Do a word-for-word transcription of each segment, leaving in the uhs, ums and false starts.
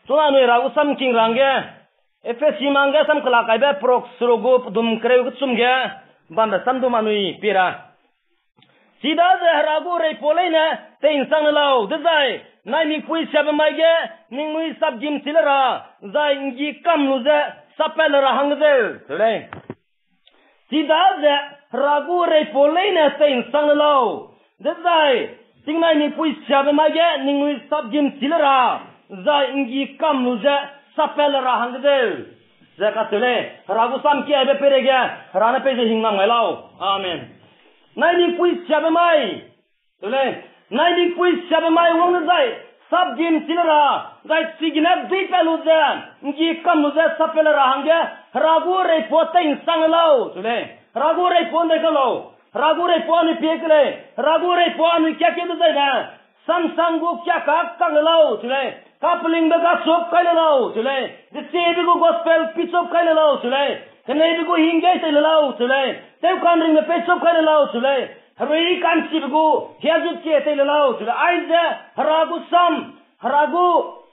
Tuna nui ragu sam king range. Efe simangge sam kelakai be prok surugu dum kreu kutsumge. Bamba sam dum anui pira. Sida ze ragu rei polene te insang lau dezai. Nai mi pui siapa maige ning nui sab jim silera. Zai ngi kam luze sapel rahangze. Tule. Sida ze ragu rei polene te insang lau dezai. Ting nai mi pui siapa maige ning nui sab jim silera. Zai ngi kam luze sapel rahangze. Zaka tule. Ragu sam ki ebe perege. Rana peze hingam ngai lau. Amen. Nai ni pui siapa mai. Tule. Nai ni pui siapa mai wong zai. Sab jim silera. Zai sigina di peluze. Ngi kam luze sapel rahangge. Ragu rei pote insang lau. Tule. Ragu rei ponde kalau. Ragu rei poni piekle. Ragu rei poni kya kya zai na. Sam sangu kya ka kang lau. Tule. Kapling bega sop kai lau. Tule. Dise bigo gospel pitop kai lau. Tule. Kene bigo hingai tai lau. Tule. Teu kan ring pe sop kai lau. Tule. Rei kan si bigo hiajut ke tai lau. Tule. Aize ragu sam. Ragu.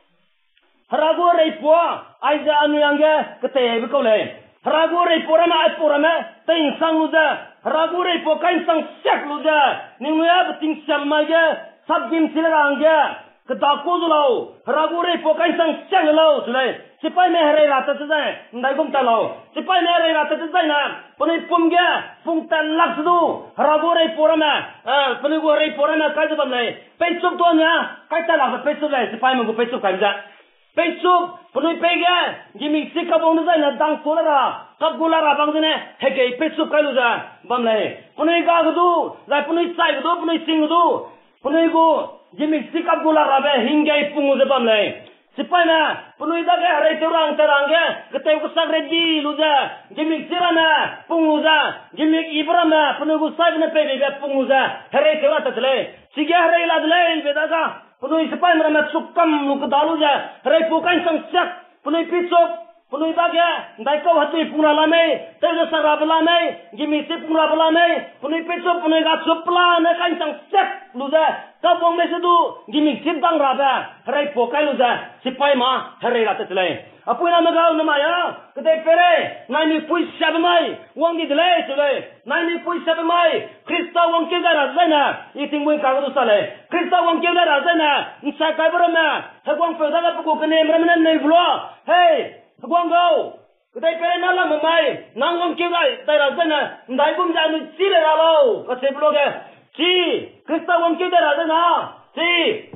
Ragu rei po. Aize anu yange kete bigo le. Ragu rei po rama ai po rama. Ting sang luza. Ragu rei po kain sang sek luza. Ning ya beting sam ma ge. Sab jim silerangge. Kedaku lau. Ragu rei po kain sang sek lau. Tule. Sipai me hare rata tsai. Ndai gum ta lau. Sipai me hare rata tsai na. Puni pum ge. Pung tan lak du. Ragu rei po rama. Ah, puni go rei po rama kai zabam lai. Pe chup to nya. Kai ta lak pe chup lai. Sipai me go pe chup kai ja. Pe chup. Puni pe ge. Gimi sikap ong zai na dang solara. Kap gulara bang jene. Hege pe chup kai lu ja. Bam lai. Puni ga du. Lai puni sai du. Puni sing du. Puni go. Gimi sikap gulara be hingai pung ze bam lai. Sipai na, punui da ke hare terang terang ke, keteu kusak reji luza, gimik sirana, punguza, gimik ibrana, punui kusak ne pe be punguza, hare terang tatle, sige hare ladle beda ka, punui sipai merana sukam lu kedaluja, hare pukan sangsak, punui pitsop, punui da ke, dai kau hati pungna lame, teu da sarab lame, gimik si pungna lame, punui pitsop punui ka supla ne kan sangsak luza. Kabong mesedu gimik sibang raba harai pokai luza sipai ma harai rata telai apui nama gau nama ya kedai pere nai pui sabmai wong di telai telai nai pui sabmai Krista wong ke gara zana iting bui kagu sale Krista wong ke gara zana nsa kai berama hagwang peda ga puku kene merana nei vlo hey hagwang gau kedai pere nala mamai nang wong ke gai dai razana ndai bum janu sile ralo ka seblo ga Si, Krista wong kita ada na. Si,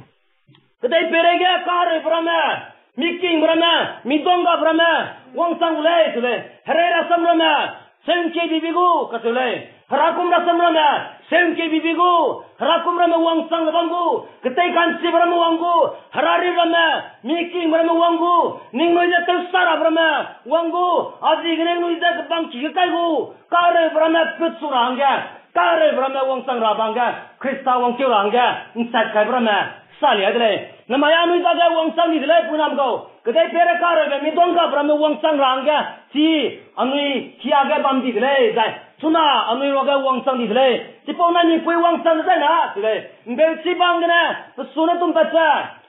kedai perega kare berama, miking berama, midongga berama, wong sanggulai tule, herera samrama, sengke bibigu katule, harakum rasam rama, sengke bibigu, harakum rama wong sang banggu, kedai kansi berama wonggu, harari rama, miking berama wonggu, ning noja tersara berama wonggu, aji ning noja kebang kikaigu, kare berama petsurangga. Kare berama wong sang rabangga, Krista wong kiurangga, insat kai berama, sali adle. Namaya anu itaga wong sang idle punam kau. Kedai pere kare be midongga berama wong sang rangga, si anu kiaga bam idle zai. Tuna anu roga wong sang idle. Sipona ni pui wong sang zai na, idle. Mbel si bangna, suna tum pacha.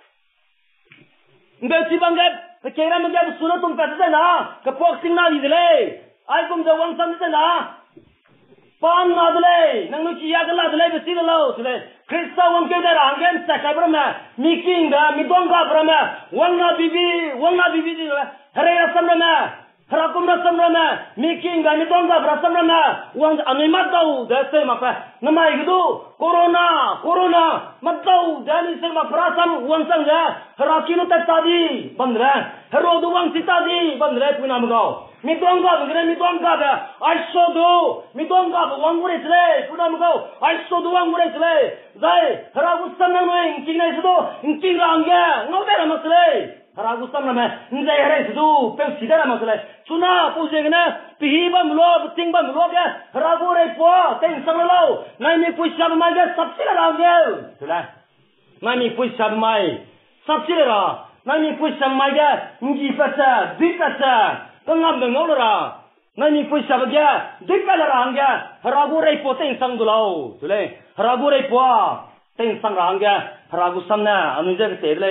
Mbel si bangga, kera mega suna tum pacha zai na, kapok sing na idle. Ai kum ja wong sang zai na. Pan nadle, nang nuci ya gala dle besi lo, dle. Krista wong ke dara angen sakai brama, miking da midongga brama, wong na bibi, wong na bibi di hare rasam brama, harakum rasam brama, miking da midongga rasam brama, wong anu matau da se maka, namai gitu, corona, corona, matau da ni se maka rasam wong sang ja, harakinu tak tadi, bandra, harodu wong sitadi, bandra punam gau. Midongga begini midongga be, aisodo, midongga wong gure tle, punam gau, aisodo wong gure tle, zai, haragu samna noi, ingking nai sudo, ingking rangga, ngobera masle, haragu samna me, nzai hare sudo, pe sidara masle, tuna puse gena, pihiba mulo, betingba mulo ke, haragu rei po, teng samna lau, nai mi pui sab mai ke, sabsila rangga, tula, nai mi pui sab mai, sabsila ra, nai mi pui sab mai ke, nji pasa, di pasa. Tengah dengar lah, nani pun siapa dia, dekat lah angga, haragu rei po teng sang dulau, tule, haragu rei po teng sang angga, haragu samna, anu je ke tele,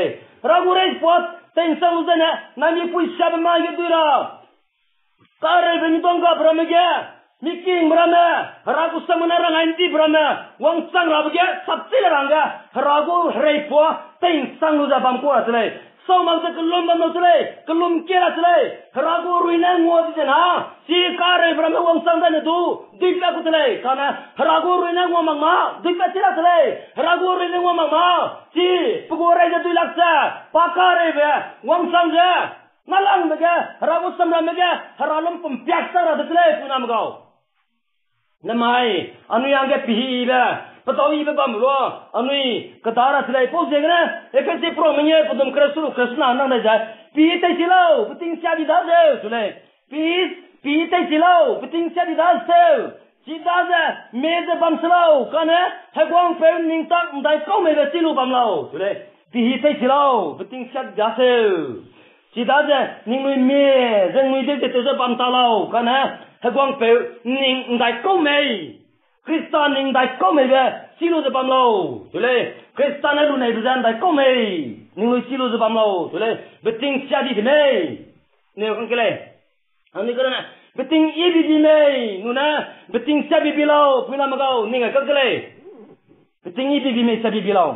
ragu rei pot ten sang uzana nami puisha bama yudura kare beni tonga bramege miking brama ragu samana ranganti brama wang sang rabge sabtil ranga ragu rei po ten sang uza bamko atle so mang te kelum bam atle kelum kira atle ragu ruina ngod jena si kare brama wang sang dane du dipla kutle kana ragu ruina ngom ma dipla tira atle ragu ruina ngom ma si pugore je du laksa pakare be wang sang je nalang bege ragu samra bege haralum pum pyaksa ra atle punam gao namai anu yang ke pihi ba patawi ba bamlo anu kadara silai po jegna efesi pro menye podum kresu kresna nang na ja pi tai silo puting sia di da je sule pi pi tai silo puting sia di da se si da je me je bam silo kana hagwang pe ning tak dai ko me be silu bamlo sule pi tai silo puting sia da se si da je ning mui me jeng mui de te je bam ta lo kana hagwang pe ning dai ko me Kristan ning dai ko me be silu je bam lo tule Kristan lu nei dujan dai ko me ning lu silu je bam lo tule beting sia di me ne kan kele ani karena beting i bi bi me nuna beting sia bi bi lo puna magau ning kan kele beting i bi bi me sia bi bi lo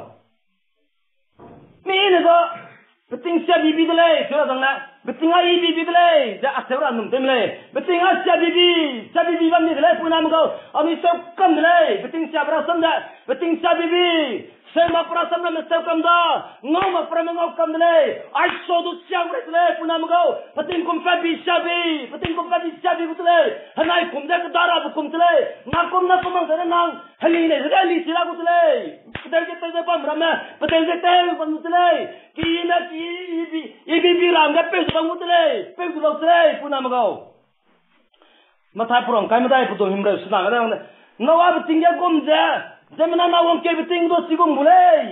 me ne go beting sia bi bi dele sura dang na beting ai bi bi dele ja asura num temle beting a sia bi bi sia bi bi bam ni dele puna magau ami so kam dele beting sia bra sam da beting sia bi bi sema pra sam na so kam da ngom ma pra ngom kam dele ai so du sia bra dele puna magau beting kum fa bi sia bi beting kum fa bi sia bi dele hanai kum da dara bu kum dele na kum na kum dele nang hali ne dele li sila bu dele betel je te bam rama betel je te bam dele ki na ki bi bi bi ram ga pe bang dele pe du lo dele puna magau mathai prong kai mathai puto himra sna ga na nawab tingya gom ja jamna na wong ke biting do sigum bulei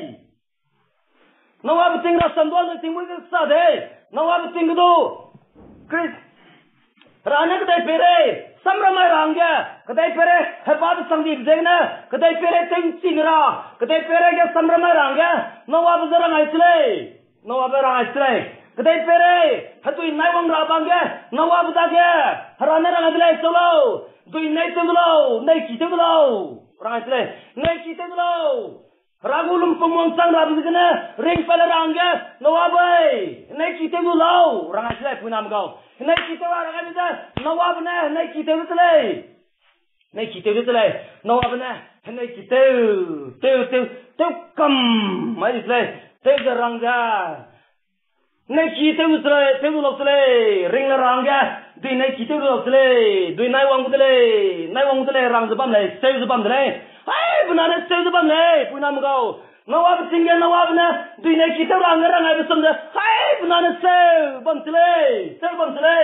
nawab ting ra sandwa na ting mui sa de nawab ting do kris rana kadai pere samramai rangya kadai pere herbad sandeep jegna kadai pere ting singra kadai pere ke samramai rangya nawab zarang aisle nawab rang aisle kadai pere hatui nai wang ra bangya nawab da ke rana rang adle solo dui nai tenglo nai ki tenglo rang aisle nai ki tenglo ragulum pemong sang rabu kana ring pala rangga nawab ai nai ki tenglo rang aisle punam gao nai ki tewa rang aisle nawab na nai ki tenglo tele nai ki tenglo tele nawab na nai ki te te te te kam mai isle te rangga nai ki tenglo tele tenglo tele ring la rangga dui nai ki tenglo tele dui nai wang tele nai wang tele rang zbam le te zbam le ai bunane te zbam le punam gao nawab tingga nawab na dui nai ki te rang rang ai besam de ai bunane se bam tele se bam tele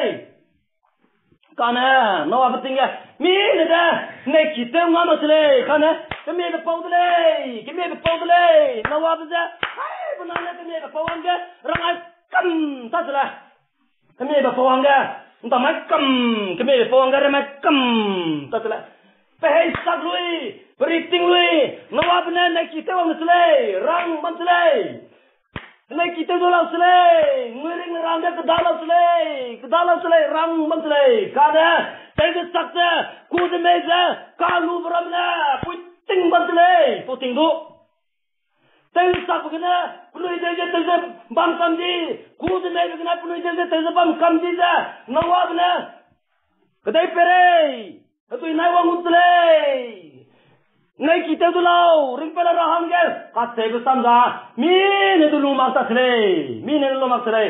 kana nawab tingga mi ne da nai ki te ngam tele kana ke me be pau tele ke me be pau tele nawab ja ai bunane ke me be pau anga rang ai kam ta tele ke me be pau anga nta mai kam ke me be pau anga re mai kam ta tele pe hai sak lui beriting lui nawab na nai ki te wang tele rang bam tele nai ki te do lao tele ngiring rang da ka lao tele ka lao tele rang bam tele kana te de sak te ku de me ja ka lu bram na pu ting bam tele pu ting du te sak kana pului de je te bam kam di ku de me kana pului de je te bam kam di ja nawab na kadai pere tu nai wang tele nai ki te do lao ring pala rahang ge ka se be sam ga mi ne du lu ma ta tele mi ne lu ma tele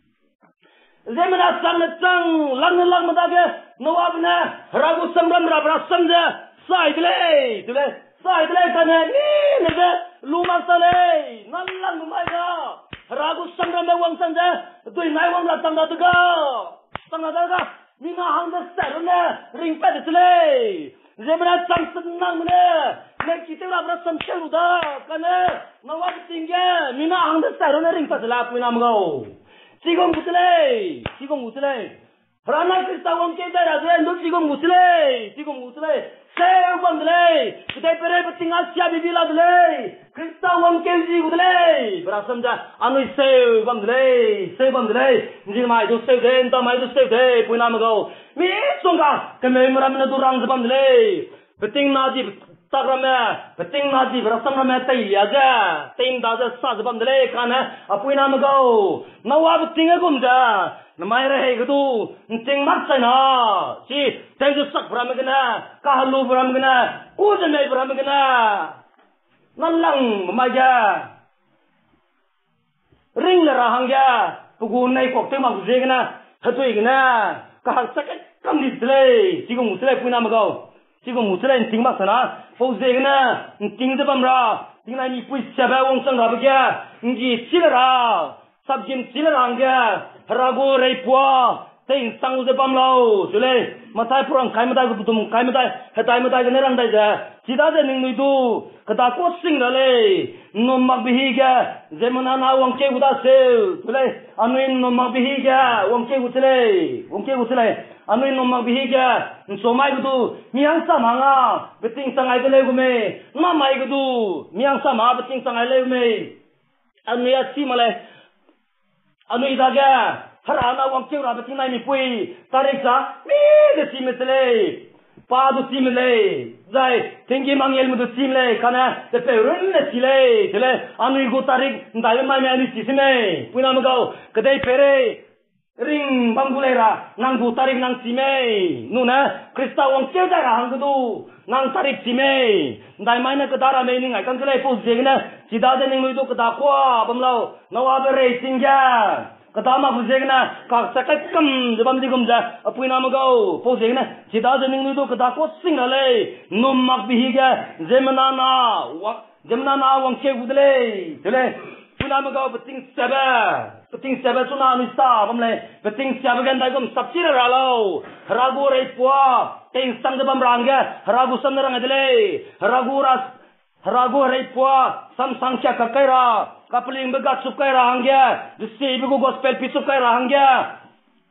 zemna sang na sang lang na lang ma da ge nawab na ragu samram ra bra sam ja sai tele tele sai tele ka ne mi ne ge lu ma tele nan lang ma ga ragu samram me wang sang ja tu nai wang la tang da ga tang da ga mi na hang da sa na ring pa de tele zemna sang senang ne ne kita la bra sam chelu da kana nawab tingga mina ang da sa na ring pa la pu na mgao sigong gutle sigong gutle rana krista wong ke da ra ndo sigong gutle sigong gutle Seu bam dele. Kita pere penting Asia bibila dele. Krista wang kelji dele. Berasam ja anu seu bam dele. Seu bam dele. Ni mai do seu de, enta mai do seu de. Pui nama go. Mi songa. Kami meram na durang bam dele. Penting naji takrame. Penting naji berasam rame tai aja. Tim daja sa bam dele kana. Apui nama go. Nawab penting agum ja. Namai rahe gitu, ncing mat say na, si tenju sak beram kena, kahlu beram kena, ujemai beram kena, nalang memaja, ring lerahang ya, pugunai kok temak je kena, hatui kena, kahal sakit kam disle, si gung musle puna magau, si gung musle ncing mat sana, pau je kena, ncing de bamra, tingna ni pui siapa wong sang rabia, ngi silera, sabjin silerang ya. Ragu reipua, ting sang uze pamlau, sule, matai purang kai matai kuputum, kai matai, hetai matai ke nerang dai ja, cita je ning itu, kata ko sing dale, nomak bihiga, zemana na wang ke uda sel, sule, anuin nomak bihiga, wang ke usele, wang ke usele, anuin nomak bihiga, somai kutu, miang samanga, beting sangai dele gume, namai kutu, miang sama beting sangai le gume, anu ya si male. Anu idaga, harana wang kau rapat tinggal ni pui, tarik sa, ni de sim le, pa do sim le, zai, tinggi manggil mudu sim le, karena de perun le sile, sile, anu igu tarik, ndai mai mai anu sim le, pui nama kau, kedai pere, ring banggulera, nang bu tarik nang sim le, nu na, Krista wang kau dah hang tu, nang tarik sim le, ndai mai na kedara mai ni ngai kan kelai pos je na. Cita je ning itu ketakwa bamlau nawa bere singja ketama bujegna ka sakat kam jebam digum ja apui nama gau pojegna cita je ning itu ketakwa singale nommak bihiga zemna na zemna na wang ke gudle dele punama gau beting saba beting saba suna anista bamle beting saba gan dagum sapchira ralo ragu reipwa ting sang jebam rangga ragu samrang adele ragu ras Ragu reipua sam sangkya kakaira kapeling begat sukaira hangya disi ibu gospel pisukaira hangya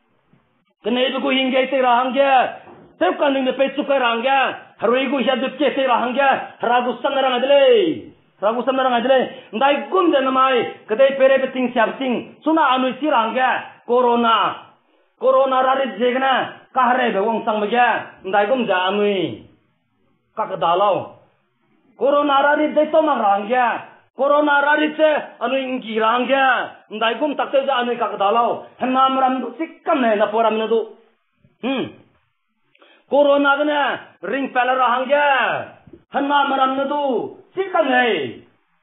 kena ibu hingga ite hangya tepkan ning pe sukaira hangya haruigu hiadut ke ite hangya ragu sanarang adle ragu sanarang adle ndai gum de namai kedai pere beting siapting suna anu sirangya corona corona rarit jegna kahre be wong sang bagya ndai gum ja anui kakadalau Corona rari dai to marangya, corona rari se anu ingi rangya, ndai gum takte ja anu kakadalau, henna maram du sikkam ne na poram ne du, hmm, corona gana ring pelar rangya, henna maram ne du sikkam ne,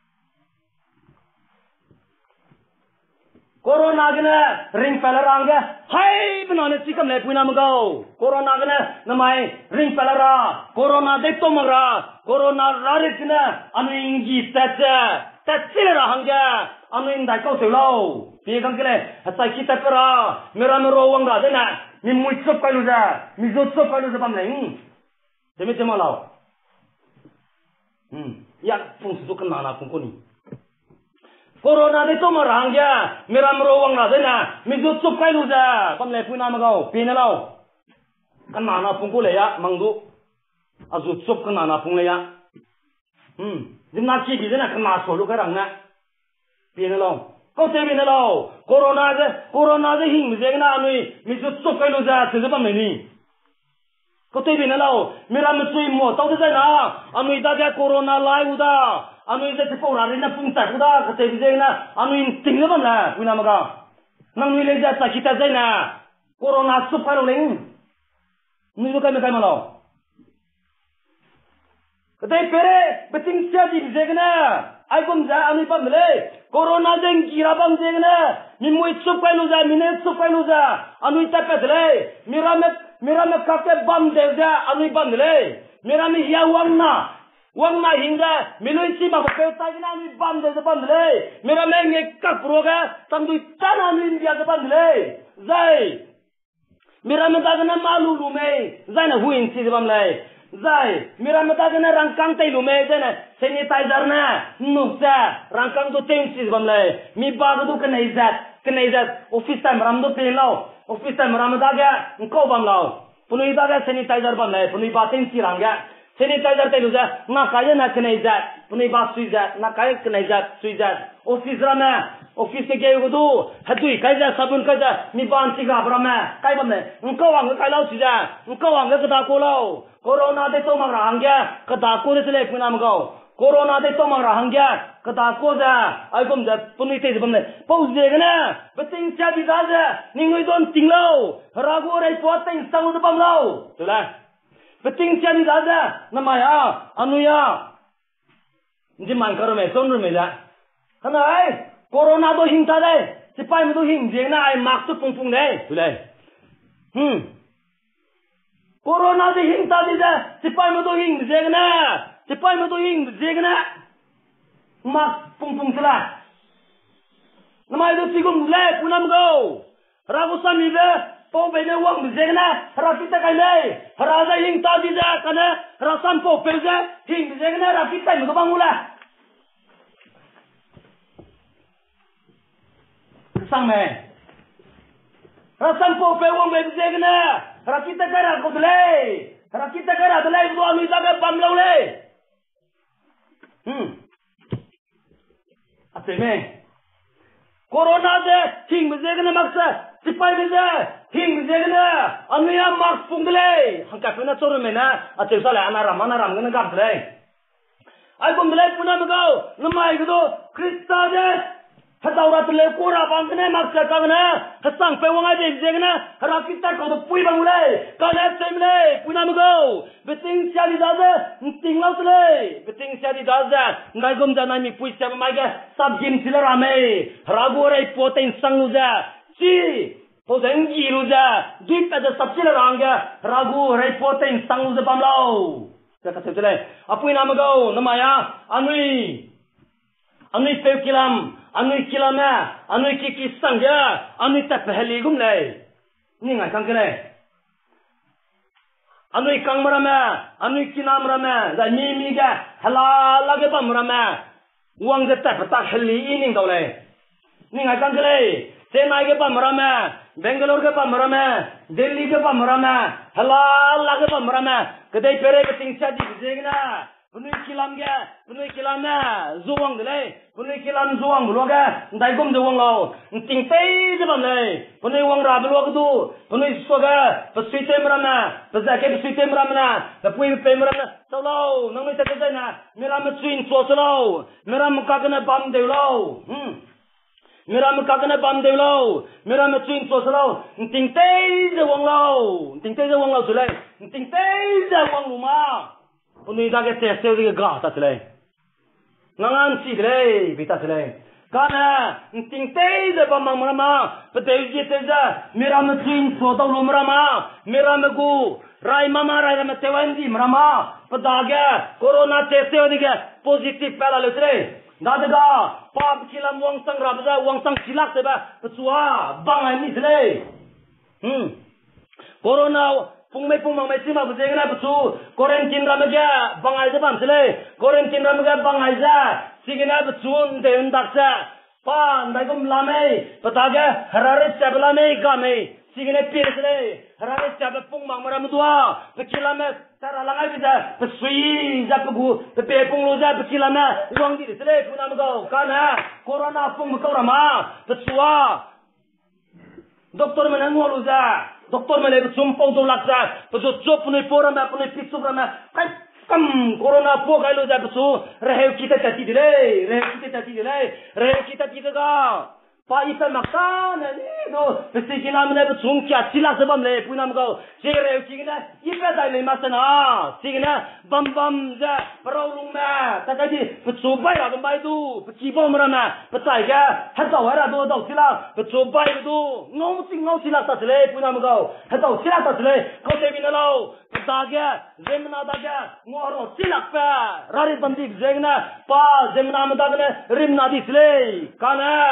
corona gana ring pelar rangya, hai benane sikkam ne puina magau, corona gana namai ring pelara, corona dai to mara. Corona rarit na anu ingi tacha tachil rahangya anu indai kau selo pigang kele asai kita kera mera mero wang ra dena mi muitsop kalu ja mi zotsop kalu ja pamleng demi jemalau hmm ya pung su kan na pung koni corona de to marangya mera mero wang ra dena mi zotsop kalu ja pamle puna magau pinelau kan na pung ko le ya mangdu azut sop kan na pung le ya hmm dimna chi bi na kan ma so lu ka rang na pin lo ko te bi na lo corona je corona je hing je na nui mi zut sop kai lu ja se ba me ni ko te bi na lo mi ram sui mo tau de na anui da ja corona lai u da anui je te po ra ri na pung ta u da ko te bi je na anui ting le ba na u na ma ga nang nui le ja sa kita je na corona sop ka lo leng nui lu ka me kai ma lo Kedai pere beting siapa di jegna, aikom ja anu pam le, corona jeng kira pam jegna, mimu isup kai luza, mine isup kai luza, anu itape le, mirame mirame kake bam devja anu pam le, mirame hiya wangna, wangna hingga milu isi ma pe tagina anu bam devja pam le, mirame ngekak proga tangdu tanah anu India pam le, zai, mirame tagina malu lume, zai na huin si pam le. Zai, mira mata kena rangkang tay lume jana sanitizer na nuksa rangkang tu tensi bamlai mi bag tu kena izat kena izat office time ram tu pelau office time ram da ga ko bamlau punu ida ga sanitizer bamlai punu ba tensi rangga sanitizer tay luza na kaya na kanaiza puni ba suiza na kaya kanaiza suiza office rama office ke geu du hadui kaija sabun kaija mi ban tiga brama kai bam ne ngko wang kai lau suiza ngko wang ga da ko lau corona de to mang ra hangya ka da ko de le punam go corona de to mang ra hangya ka da ko da ai bom da puni te bam ne pau je ga na beting cha di da ja ningoi don ting lau rago rai po teng sang du bam lau tu la beting cha di da ja namaya anuya ji man karo me son ru me la kana ai corona do hing ta dai sipai me do hing je na ai mak tu pung pung dai tu lai hm corona de hing ta di da sipai me do hing je na sipai me do hing je na mak pung pung sala namai do sigum le punam go ragu sami be po be ne wang je na ra kita kai nei ra da hing ta di da kana ra sam po pe je hing je na ra kita me do bangula sang me rasam po pe wong be zegna rakita kara ko dle rakita kara dle do ami daga bam lo le hm ate me corona de ting be zegna maksa sipai be je ting be zegna amiya mak pung dle hangka pena choro me na ate sala ana ram ana ram ngna gam dle ai bom dle puna me go namai go krista de Hadaura tele kura bangne maksa kagna hasang pe wanga de jegna rakita ko do pui bangule kana temle puna mgo beting siali daza ting lautle beting siali daza ngai gom jana mi pui sa maiga sab jin silara me ragore poten sanguja si poden giruja duita da sabsila ranga ragu rai poten sanguja bamlau kata tele apui namgo namaya anui anui pe kilam anui kilama anui kiki sangya anui ta pehli gum lai ni ngai kang kene anui kang marama anui kinam rama da mi mi ga halala ga bam rama wang ga ta ta hli ining dau lai ni ngai kang kene chennai ga bam rama bangalore ga bam rama delhi ga bam rama halala ga bam rama kadai pere ga ting cha di jegna bunui kilam ga bunui kilam na zuang de lai bunui kilam zuang lo ga dai gom de wang lo ting tei de bam lai bunui wang ra lo ga du bunui so ga pa sui te mram na pa za ke sui te mram na da pui pe mram na so lo nang mai ta ta na mera ma chuin so so lo mera ma ka na bam de lo hm mera ma ka na bam de lo mera ma chuin so so lo ting tei de wang lo ting tei de wang lo su lai ting tei de wang lu ma unui da ke te se de ga ta tle ngangan si tle bi ta tle kana ting te de ba ma ma ma pe te ji te ja mera ma chin so da lu mra ma mera ma gu rai mama rai ma te wan di mra ma pa da ga corona te se de ga positive pala le tle da de ga pap kilam wang sang ra ba wang sang silak te ba chua bang ai ni tle hm corona pung mai pung mang mai sima bujeng na busu quarantine ramaga bangai ja bam sele quarantine ramaga bangai ja sigina busu de undaksa pa ndai gum lame pataga harare chablame game sigina pir sele harare chab pung mang maram dua pekilame tara langai bisa pesui ja pugu pe pung lo ja pekilame uang di sele puna mgo kana corona pung mko rama pesua doktor mana ngolu ja doktor mele sum pau do laksa to chop ne pora ma apne pitsu ma kai kam corona po gailo ja su rehe kita tati dile rehe kita tati dile rehe kita ti ga pa ita makta ne do pesi kila mele sum kya sila sabam le punam go sigre signa ipa dai le masana signa bam bam ja prolung ma takadi su bai ra bai du chi bom ra ma patai ga ha do ra do do sila su bai du ngom sing ngom sila ta le punam go ha do sila ta le ko te bin lo ta ga zemna da ga ngoro sila pa rari bandi zegna pa zemna ma da ne rim na di le kana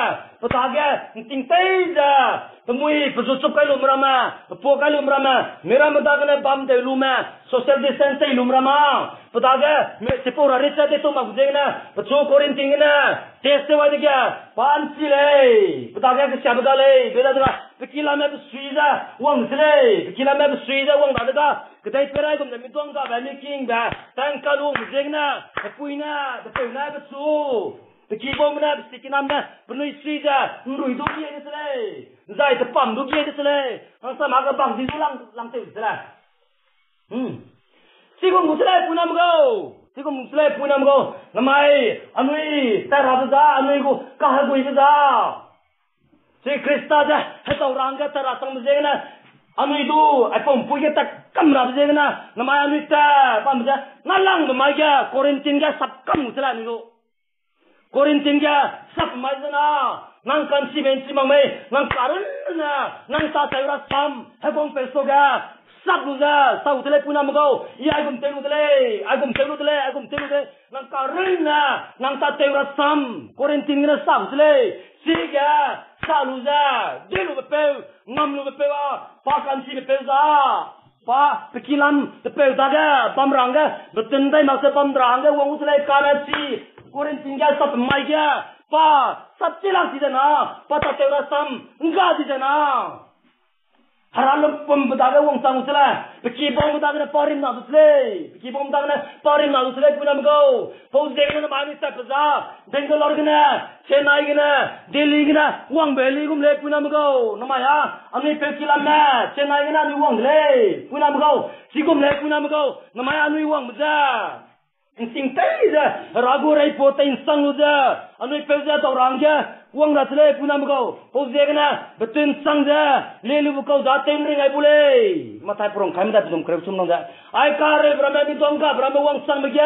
ปตาแกติงเตจ้าตมุยปจุจุไปลุมรามาปวกลุมรามาเมรามาตากันบัมเตลุมาโซเชียลดิสแทนซ์ลุมรามาปตาแกเมสิปูราริชาเตตุมากุเจนะปจุโครินติงนะเทสเตวาดิแกปานซิเลยปตาแกก็ชาบกาเลยเบลาดราปกิลาเมบสุยจ้าวังซิเลยปกิลาเมบสุยจ้าวังดาดกาก็ได้เปรย์กุมจะมีตัวงกาแบบนี้คิงแบบตั้งกาลุกุเจนะตะปุยนะตะปุยนะก็สู้ตะกี้บอมนะสิกินน้ำนะปนุยสุยจ้ารุ่ยดูเยี่ยดิสเลยใจจะปั๊มดูเยี่ยดิสเลยอันสมัครบังดิสุลังลังเตดิสเลยอืมสิกุมุสเลปุนามโกสิกุมุสเลปุนามโกทำไมอันนี้แต่รับจ้าอันนี้กูข้ากุยจ้าสิคริสต์จ้าให้ตัวร่างก็แต่ละสังเจนะอันนี้ดูไอ้ผมพูดแค่กำรับเจนะทำไมอันนี้แต่ปั๊มจ้านั่นลังทำไมแกโครินตินแกสับกำมุสเลนี่ดูโครินตินแกสับไม่ชนะนั่งกันสิเป็นสิมังไม่นั่งการุณนะนั่งตาใจรักซ้ำให้ผมเป็นโซกาสับลูจ้าสาวทะเลปุนามโกยายกุมเตลุทะเลไอ้กุมเตลุทะเลไอ้กุมเตลุทะเลนั่งการุณนะนั่งตาใจรักซ้ำโครินตินนะสาวทะเลสิกาสาวลูจ้าเดลูเปเปงามลูเปเปวะปากันสิเปเปจ้าปาเปกิลัมเปเปตากะบัมรังกะเบตันได้มาเสบัมรังกะวังอุทะเลกานาซีโครินตินกะสับไม่กะปาสับจิลังสินะปาตาเตรัสซัมงาดินะฮารัลปมบดากะวงซังอุสละปกีบอมบดากะปาริมนาดุสเลปกีบอมบดากะปาริมนาดุสเลปุนามโกโพสเดกนะมานิสะปะซาเบงกลอร์กนะเชนายกนะเดลีกนะวังเบลีกุมเลปุนามโกนะมายาอันนี้เปกิลัมนะเชนายกนะนี่วังเลปุนามโกซิกุมเลปุนามโกนะมายานี่วังบะInsting tayza ragu rai pota insang uja anu peza to rangja wang ratle punam ko pozegna betun sangja lelu ko jate ring ai bule matai prong khamda tum krep sum nongja ai kare brahma ni tongka brahma wang sang begya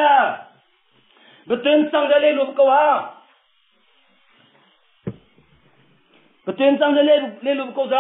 betun sangja lelu ko wa betun sangja lelu lelu ko ja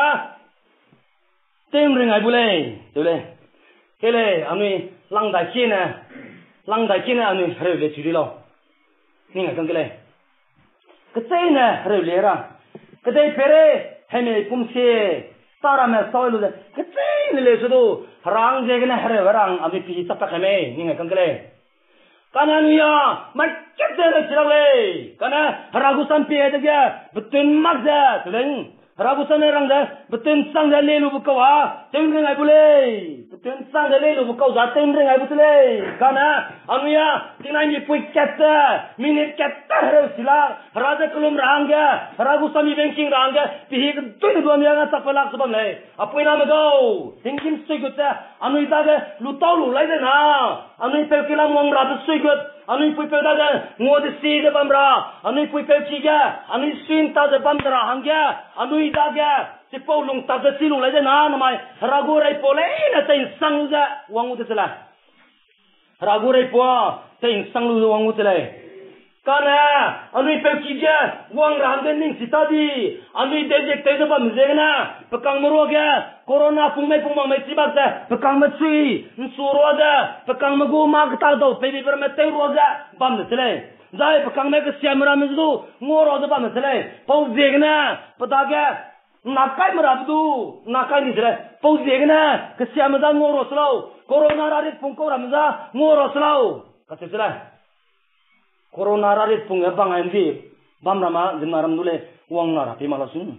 tem ring ai bule tule kele ami lang da china lang dai china anu hre le churi lo ni nga kang kele kate na hre le ra kate pere heme kumse tara me soilu de kate ni le sudu rang je gna hre warang abi pi ta pa khame ni nga kang kele kana niya ma chete le chirale kana ragu sam pi de ga butun magza tuleng ragu sam rang da butun sang da le lu bu kawa teng ring ai bule butun sang da le lu bu kawa za teng ring ai bule kana anuya tinai ni pui kata minit kata hre sila raja kulum rangga ragu sami banking rangga pihi tu du amiya ga tapalak sabam le apoi na go tingkim suiguta anu ita ga lu tau lu lai de na anu pe kilam wang ra suigut anu pui pe da ga ngod si de bamra anu pui pe chi ga anu sin ta de bamra hangga anu ita ga si pau lung ta de silu lai de na na mai ragu rai pole na tai sang ga wang u de sala ragu rai po tai sang lu wang u de lai kana anu pe chi ga wang ram de ning sitadi anu de je te de bam zegna pakang moro ga corona pung mai pung ma mai sibak sa pakang ma sui nsuro da pakang ma gu ma ta do pe bi ber ma te ro ga bam de sele zai pakang ma ga siamra mi du ngoro da bam sele pau zegna pada ga nakai marabdu nakai ni sele pau zegna ga siamra da ngoro slo corona ra pung ko ramza ngoro slo ka se sele corona rarit pung bang amvi bam rama jinaram dule wang nara pi malasun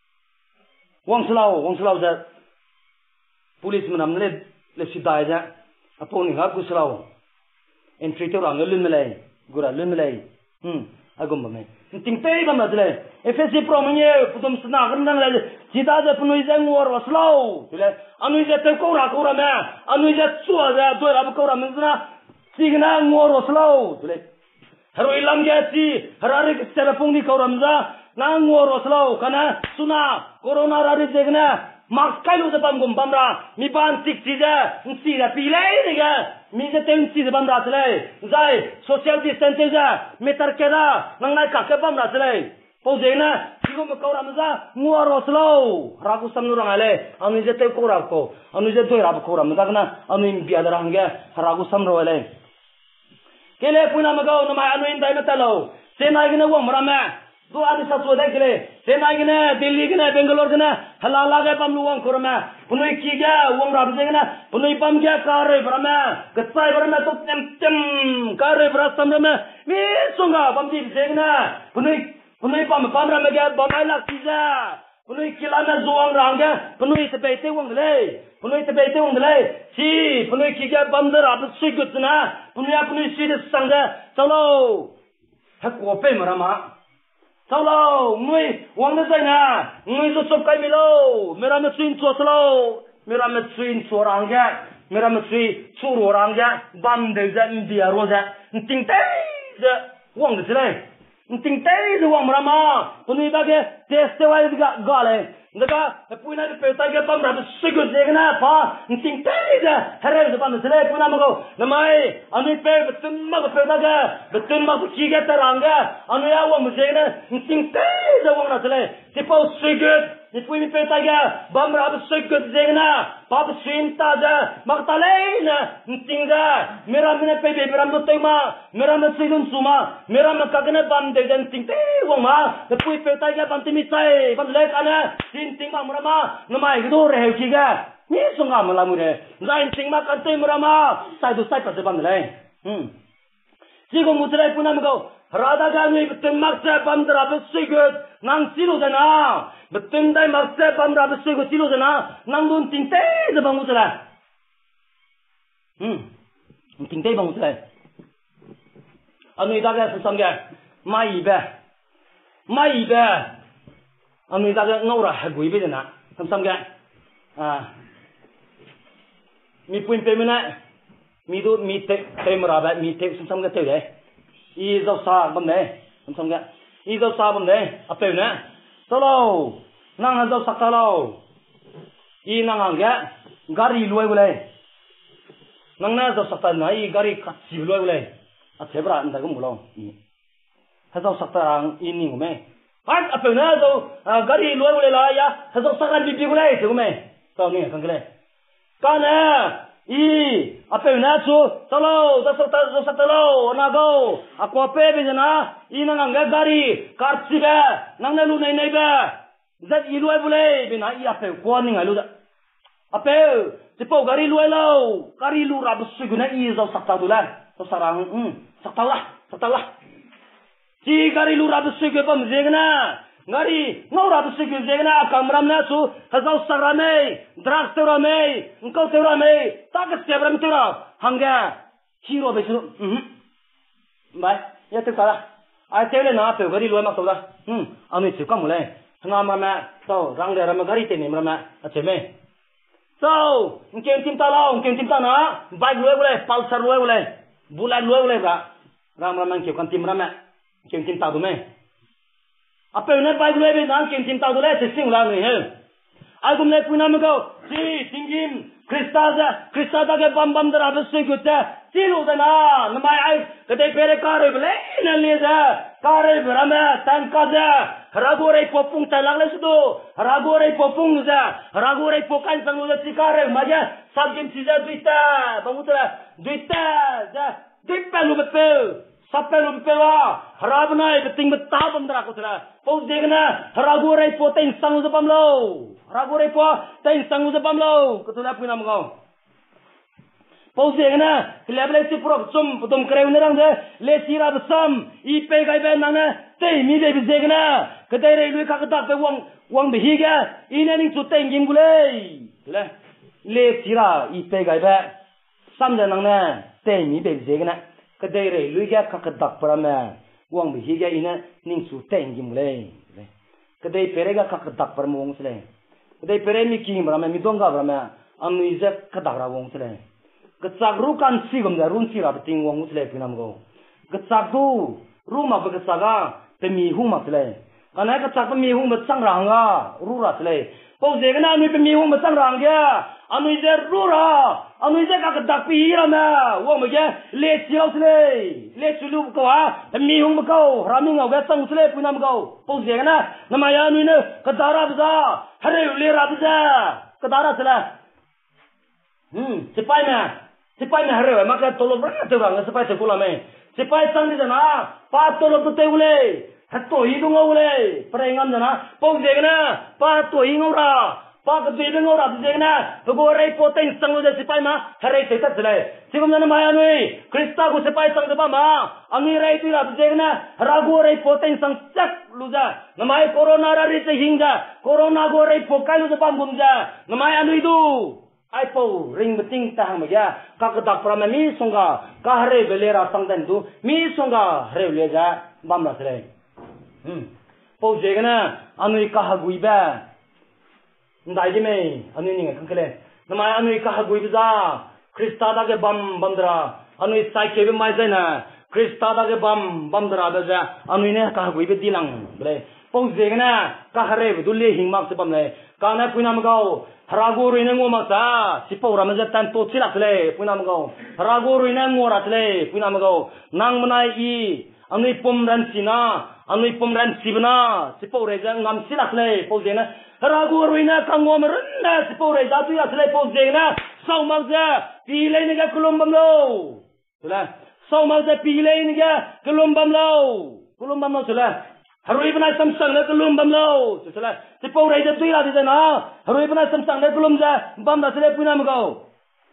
wang slau wang slau ja police manam le le sidai ja aponi har ku slau entry to rang lun melai gura lun melai hm agum me ting pe bam dule fsc pro manye putum sna gandang la sida ja punui ja ngor waslau dule anu ja te ko ra ko ra ma anu ja chua ja do ra ko ra mizna signa ngor waslau dule Haro ilam gasi, harare telefon di kau ramza, nangor oslau, kana suna, corona rari zegna, mak kalu sepam gum bamra, mi ban sik sija, nsi da pilai niga, mi jete nsi da bamra selai, zai social distancing ja, meter keda, nang nai kakek bamra selai, pau zegna, sigo me kau ramza, ngor oslau, ragu samnu rangale, anu jete kau rako, anu jete rab kau ramza kana, anu imbi adarangga, ragu samru ale. Kele puna magau na mai anu indai matalo senai gina wang marama do ani sa so dai kile Chennai gina Delhi gina Bangalore gina halala ga pam luang korma punoi ki ga wong rab jengna punoi pam ga kare brama gatsai brama to tem tem kare brasam brama mi sunga pam di jengna punoi punoi pam pam brama ga bamai lak tija punoi kilana zuang ranga punoi te bete wong le punoi te bete wong le si punoi ki ga pam da rab sui gutna punoi punoi si de sanga chalo ha ko pe marama sao lâu nuôi uống nước dây nè nuôi rút sụp cây mì lâu mera mệt xuyên chua lâu mera mệt xuyên chua rang ra mera mệt xuyên chua rang ra băm đều ra bia rồi ra tinh tế ra uống được thế tinh tế ra uống mà mà tụi nó ta cái test vậy thì gà gà này Ndaka puna ke peta ke pam rab sigu zegna pa ting teja hare de pam sele puna mago namai anu pe betun mag peta ga betun mag ki ga taranga anu ya wa muzegna ting teja wa na sele tipo sigu ni pui mi peta ga bam rab sigu zegna pa sin ta ja mag tale na ting ga mera mine pe be ram do tema mera me sidun suma mera me kagna bam de jan ting te wa ma de pui peta ga bam timi sai bam le kana ting ma murama namai gdo re chi ga ni sunga mala mure zain ting ma kan te murama sai du sai pa se bam le hm si go mutre puna me go rada ga ni betem mak se bam dra be sigut nang silu da na betem dai mak se bam dra be sigut silu da na nang dun ting te de bang mutra hm ting te bang mutra anu da ga sam ga mai be mai be Ami ta ga ngora ha gui be na sam sam ga à mi puin pe mina mi do mi te te mara ba mi te sam sam ga te de i zo sa bam ne sam sam ga i zo sa bam ne a pe na to lo nang ha zo sak ta lo i nang ang ga gari luai bule nang na zo sak ta na i gari ka si luai bule a che bra nda ga mu lo ha zo sak ta rang i ni me Pat apa na zo gari luai boleh lah ya, hazok sakan bibi boleh tu me. Tahu ni kan kele. Kana i apa na tu, talo, tasok tasok talo, nago. Aku apa bezana, i nang angga gari, karsi ba, nang nalu nai nai ba. Zat i luai boleh, bina i apa kuan ni ngalu da. Apa, tipu gari luai lau, gari lu rabus guna i zo sakta tu lah, so sarang, hmm, sakta lah, sakta lah. Si gari lu rabu sege pam zegna ngari ngau rabu sege zegna kamram na su hazau sarame drak terame engkau terame tak sebram tera hangga hero besu hm bai ya te sala ai tele na pe gari lu ma sola hm ami chu kam le nga ma ma to rang de ram gari te ni ma acheme so ngkem tim ta lao ngkem tim ta na bai lu le pulsar lu le bulan lu le ba ram ram ngkem kan tim ram Kim tim tau me. Apa yang baik dulu be nang kim tim tau dulu se sing lang ni he. Aku me puna me go. Si tingim Krista ja Krista da ke bam bam dara be se gutta. Si lu da na namai ai kedai pere kare bele na le ja. Kare brama tan ka ja. Ragore popung talang le sudo. Ragore popung ja. Ragore pokan sang lu si kare maja sabjim si ja duita. Bamutra duita ja. Duita lu bepe. Sampai lu bewa harap nai beting betah bamdra ko tera pau degna harago rai po teng sang u zapam lo harago rai po teng sang u zapam lo ketula puna mangau pau degna klable ti pro chum putum kreu nerang de le sira besam i pe gai ben nang te mi de degna kedai rai lu ka ka pe wang wang behiga ina ning chu teng gim gule le le sira i pe gai ba sam de nang na te mi de degna kedai re lui ga ka ka dak para ma wang bi hi ga ina ning su teng gi mule kedai pere ga ka ka dak par mong sele kedai pere mi ki mra ma mi dong ga bra ma am ni ze ka dak ra wong sele ka sak ru kan si gam da run si ra ting wong sele pinam go ka sak du ru ma ba ka saga te mi hu ma sele kana ka sak mi hu ma sang ra nga ru ra sele po ze ga na mi pe mi hu ma sang ra nga anu ze ru ra anu ze ka ka dak pi ra ma wo ma ge le chi lo sele le chu lu ko ha mi hu ma ko ra mi ngau ga sang sele pinam go po ze ga na na ma ya nu ne ka da ra ba hare le ra ba ka da ra sele hm sipai na sipai na hare ma ka tolo bra te ba nga sipai te kula me sipai sang ni na pa tolo to te ule thật tuổi đúng ngâu lệ phải ngâm rồi na bông gì cái na ba tuổi ngâu ra ba cái gì ngâu ra gì cái na tôi gọi ray poten sang luôn để sipai mà hay ray thật lệ chỉ có mình mà anh ấy Krista của sipai sang được mà anh ấy ray tuy là gì cái na ragu ray poten sang chắc luôn ra namai corona ra ray hình ra corona của ray pokai luôn bám bùn ra namai anh ấy tu ai po ring beting tang ma ya ka ka tak pra mi songa ka hare belera sang den tu mi songa hare le ja bam la sele hm po je gana anui ka ha gui ba ndai je me anui ni kan kele nama anui ka ha gui ba Krista da ge bam bam dra anui sai ke be mai na Krista da ge bam bam dra da ja anui ne ka ha gui be dilang ble po je gana ka hare be du le hing mak se bam le ka na puina ma gao ragu ruina ngoma sa sipo ramaja tan to chila tle puina mago ragu ruina ngora tle puina mago nang manai i anui pom ran sina anui pom ran sibna sipo reja ngam sila tle po jena ragu ruina kangom rna sipo reja tu ya tle po jena sau magja pi le ni ga kulum bam lo tula sau magja pi le ni ga kulum bam lo kulum bam lo tula harui bana samsang na kulum bam lo tula sipo reja tu ya di na harui bana samsang na kulum ja bam la sele puina mago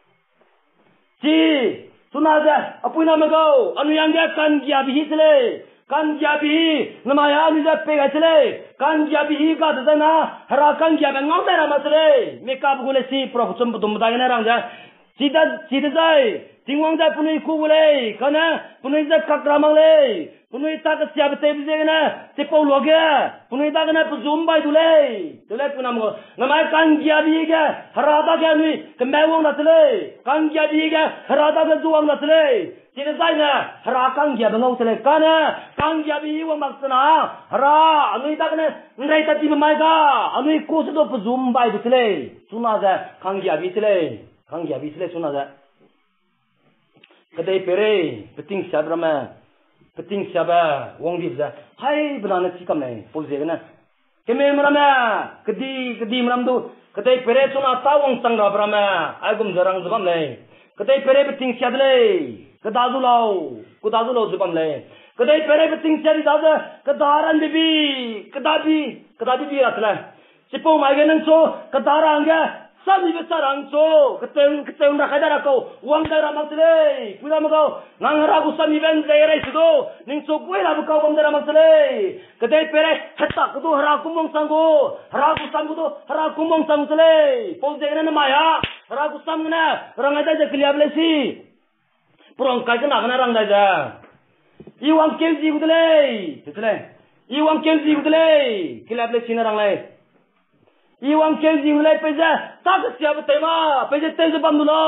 si sunaja apuina mago anu yang dia kan dia bi sele kan dia bi namaya ni ja pe ga sele kan dia bi ga da na hara kan dia ga ngau da ma sele makeup gule si prof chum dum da na rang ja sida sida jai tingwang ja punui ku bule kana punui ja kakra mang le punui ta ka sia bete bi je na te pau lo ge punui ta kana pu zum bai du le du le punam go namai kan dia bi ge hara da ga ni ke mai wong na le kan dia bi ge hara da ga zuang na le sida jai na hara kan dia ba ngau le kana kan dia bi wong mak na hara anui ta kana ngai ta ti mai ga anui ko se do pu zum bai du le suna ja kan dia bi le kan dia bi le suna ja kadai pere peting sabrama peting saba wong di za hai banana sikam nei pol je na keme mrama kedi kedi mram do kadai pere suna ta wong sang ra brama agum jarang zabam nei kadai pere peting sadle kadazu lao kadazu lao zabam nei kadai pere peting sari da kadaran bibi kadabi kadabi bi atla sipo mai gen so kadarang ga sabi besarang so keteng keteng ra kadara ko wang dara maksle pula mago nang ragu sami ben dere sido ning so kuela bu kau bam dara maksle kedai pere hatta kudu hara kumong sango ragu sangu do hara kumong sangu sle pol de na maya ragu samna rang ada je kliab lesi prong ka na na rang da ja i wang kelji gudle sle i wang kelji gudle kliab lesi na rang lai iwang kelji ulai peja tak siap tema peja tense bandulo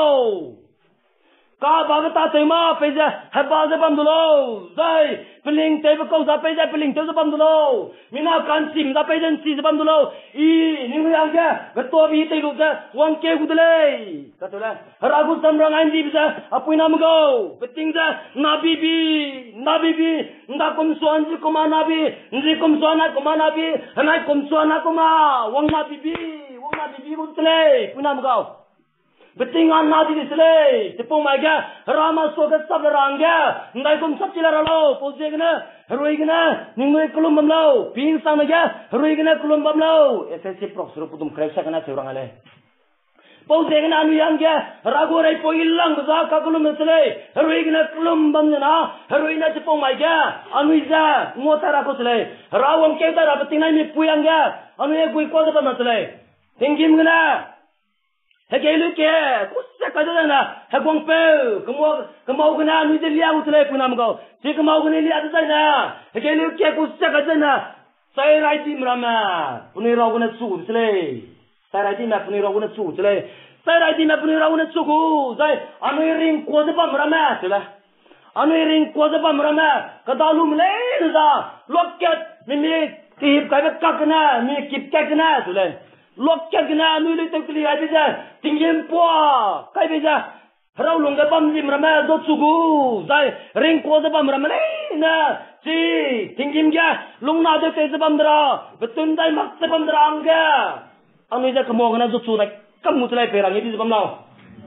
ka bagata tema peja habaze bandulo dai peling tebe ko za peja peling tebe bandulo mina kan sim za peja sim bandulo i ningu angga gato bi te lu za wang ke gudle katula ragu samrang andi bisa apui namgo peting za nabi bi nabi bi nda kum suan ji kuma nabi nji kum suana kuma nabi hanai kum suana kuma wang nabi bi wang nabi bi gudle puna mgo beting an nabi disle tepo maga rama soga sabranga ndai kum sapchila ralo pojegna roigna ningwe kulum bamlo ping samaga roigna kulum bamlo ssc professor pudum khresa kana seurangale pojegna anu yangga ragorai poilang za ka kulum sle roigna kulum bamna roigna tepo maga anu iza ngotara ko sle rawam ke dara beting nai mi puyanga anu e gui ko da masle tingim gna hege luke kusa kada na hagong pe kemo kemo gna nu de lia usle punam go si kemo gna lia da na hege luke kusa kada na sai rai ti mrama puni ro gna su usle sai rai ti na puni ro gna su usle sai rai ti na puni ro gna su gu sai anu ring ko de pa mrama sila anu ring ko de pa mrama kadalu mle da loket mi mi ti ka ka kana mi kip ka kana sila lokya gna nuli tokli aja tingem po kai beja rau longa bam lim rama do sugu zai ring ko da bam rama na si tingim ga lungna de te bam dra betun dai mak te bam dra anga anu ja kemo gna do su rai kam mutlai perang idi bam lao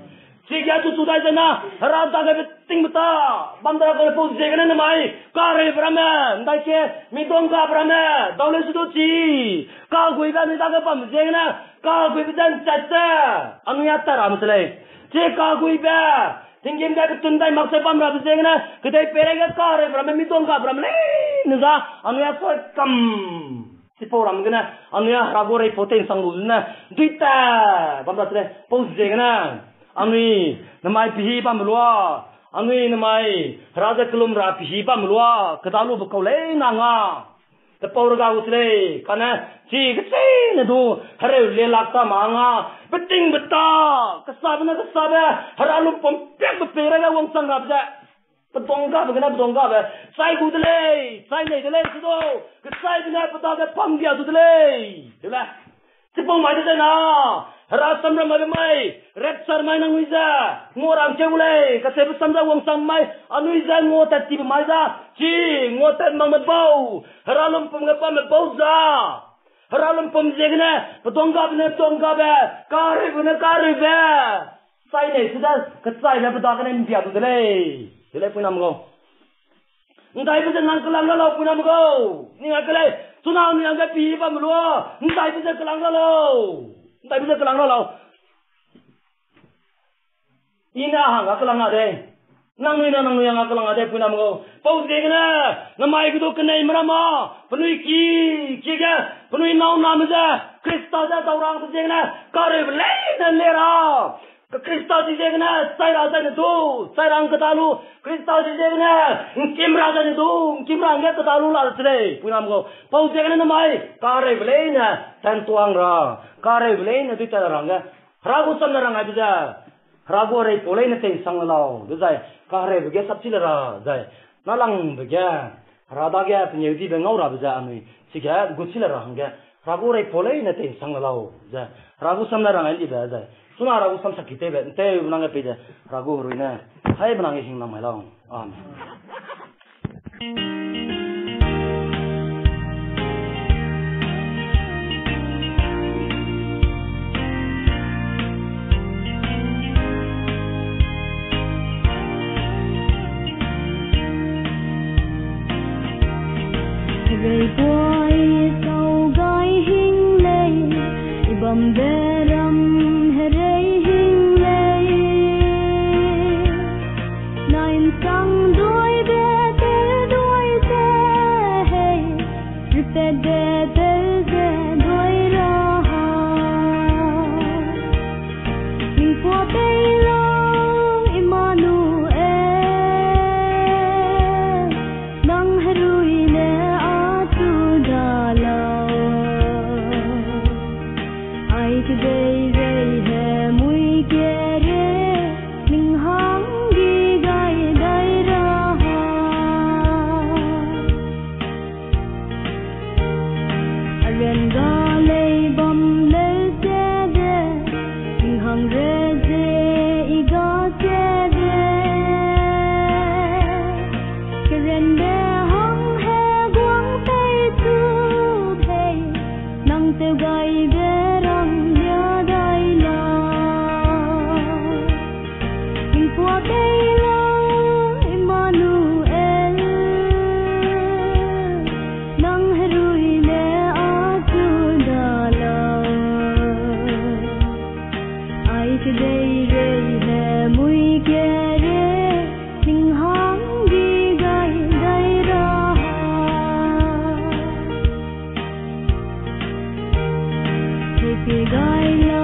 chỉ cái chú chú đại dân na ra ta cái tinh ta băm ta cái phụ gì cái này mày cá rơi vào mẹ đại kia mi đông cá vào mẹ đâu lấy số chi cá quỳ cái này ta cái băm gì cái này cá quỳ bên chân chặt chặt anh nhát ta làm sao chỉ cá quỳ bé tiếng game cái tuần đại mặc sẽ băm ra cái này cái đây pere cái cá rơi vào mẹ mi đông cá vào mẹ nữa ra anh nhát phải cầm si program cái này anh nhát ragu ray protein sang luôn nè duita băm ra cái pose gì cái này Ami namai pihi pa mulwa ami namai raja kelum ra pihi pa mulwa kadalu bukau le nanga te paurga usle kana chi kse ne du hare le lakta manga beting beta kasabna kasabe haralu pom pek bepera ga wong sang rabja petongga begana petongga be sai gudle sai nei dele sudo kasai bina peta ga pam dia dudle dela tipong mai de na rasam ram mai red sar mai nang wiza ngorang chewle ka se samja wong sam mai anuiza ngota ti mai za chi ngota mang me bau haralum pum ga pa me bau za haralum pum jegne potongga ne potongga be kare bune kare be sai ne sida ka sai le pata ka ne mbiya tu dele dele punam go ndai bu nang kelang lo punam go ni ngakale sunau ni anga pi pa mlo ndai bu kelang lo ndai bu kelang lo ina hanga kelang ade nang ni nang ni anga kelang ade punam go pau degna namai gu do kenai marama punui ki ki ga punui nau nam ja krista ja taurang tu degna kare le na lera krista ji degna sai ra ja du sai rang katalu krista ji degna kim ra ja du kim rang ga katalu la tre punam go pau degna namai kare le na tan tuang ra kare le na tu ta rang ga ragu sam na rang ai ja ragu re polai na te sang lao du jai kare bu ge sap chi la ra jai na lang bu ge ra da ge pneu ji be ngau ra bu ja ami chi ge gu chi la ra hang ge ragu re polai na te sang lao ja ragu sam na rang ai ba jai suna ragu sam sak kite be te unang ge pe ja ragu ru na hai banang ge hing na mai lao amen Về quay sau gai hình lệ ibam beram hare hình lệ nine sang đôi be te đôi te hey rite de te de đôi ra in po te long Emmanuel nang harui ne today they hai mui kere ning hang gi gai dai raha aren ga le bam le se de ning hang re je i ga se de keren de hang he guang tai tu thei nang te gai de gai la